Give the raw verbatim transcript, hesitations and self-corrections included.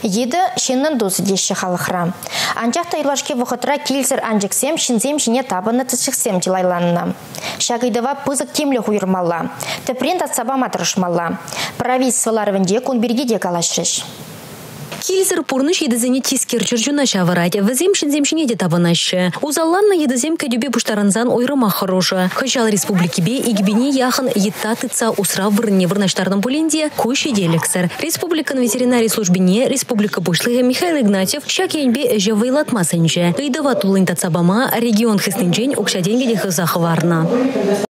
Еді шеннен досы деші халықра. Анчақ тайлашке вұқытра келсір анжықсем, шинзем шине табыны тышықсем дилайланына. Шағидыва пызық темлі хуйырмалла. Тіпрен татсабама тұрышмалла. Правительстволар вінде кунберге де калашыш. Кильзер пурныш едізіне тискер жүржуна шавырать, візем шинземшіне де табынашы. Узалланна едізем кәдюбе пуштаранзан ойрыма хороша. Хыжал республики бе игбине яхын еттатыца усрав вырне вырнаштардан поленде көші делексер. Республикан ветеринарий службине республика бушлығы Михаил Игнатьев шакенбе жавайлатмасынче. Ыйдава тулын татсабама регион хыстынчен укшаденге де хызахварна.